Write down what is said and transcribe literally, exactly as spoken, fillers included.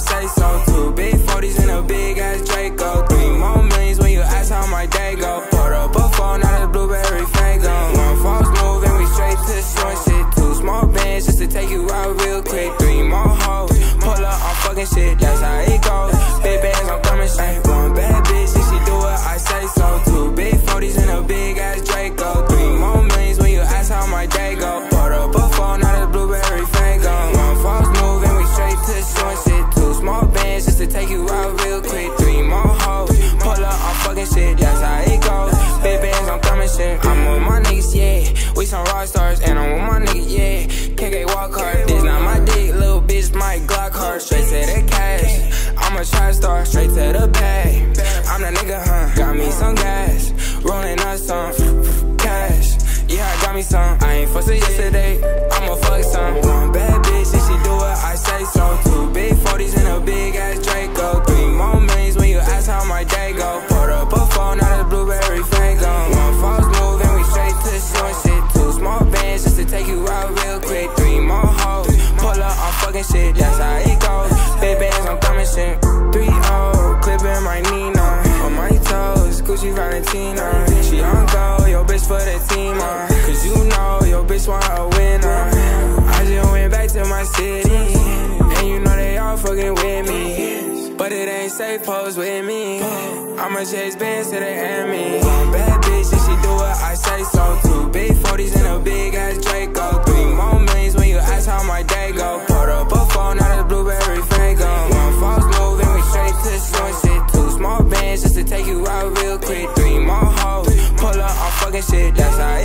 say so. Two big forties and a big ass Draco. Three more millions when you ask how my day go. Poured up a phone, not a blueberry fango. One false move and we straight to short shit. Two small bands just to take you out real quick. Three more hoes, pull up on fucking shit, that's how it goes. Big bands, I'm coming straight. One bad bitch, and she do what I say so. Two big forties and a big ass Draco. Three more millions when you ask how my day go. Poured up a phone, not a blueberry fango. One false move and we straight to short shit. Two small bands just to take you out real quick. Three more hoes, pull up on fucking shit, that's how it goes. Big bands, I'm coming shit. I'm with my niggas, yeah. We some rock stars, and I'm with my niggas, yeah. K K walk hard, this not my dick, little bitch, my Glock hard. Straight to the cash, I'm a trap star, straight to the bag. I'm the nigga, huh? Got me some gas, rolling up some cash. Yeah, I got me some. I ain't fussing yesterday, I'ma fuck some. One bad bitch, and she do what I say so. Two big forties and a big ass Draco. Three more millions when you ask how my day go. Poured up a phone, not a blueberry fango. One false move and we straight to short shit. Two small bands just to take you out real quick. Three more hoes, pull up on fucking shit, that's how it goes. Big bands, I'm coming shit. Three oh, clipping my Nina. On my toes, Gucci Valentina. She on go, yo bitch for the team, uh. Cause you know, yo bitch want a winner. I just went back to my city, and you know they all fucking with me. But it ain't safe, pose with me. I'ma chase bands to the enemy. One bad bitch, and she do what I say so. Two big forties and a big ass Draco. Three more millions when you ask how my day go. Poured up a phone, not a blueberry fango. One false move and we straight to short shit. Two small bands just to take you out real quick. Three more hoes, pull up on fucking shit, that's how